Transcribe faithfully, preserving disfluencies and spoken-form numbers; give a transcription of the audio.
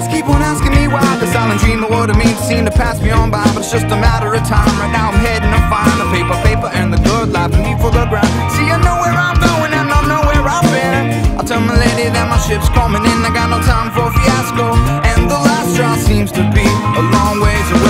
friends keep on asking me why the silent dream of what it means seem to pass me on by, but it's just a matter of time. Right now I'm heading to find the paper, paper and the good life beneath for the ground. See, I know where I'm going and I know where I've been. I'll tell my lady that my ship's coming in, I got no time for fiasco, and the last straw seems to be a long ways away.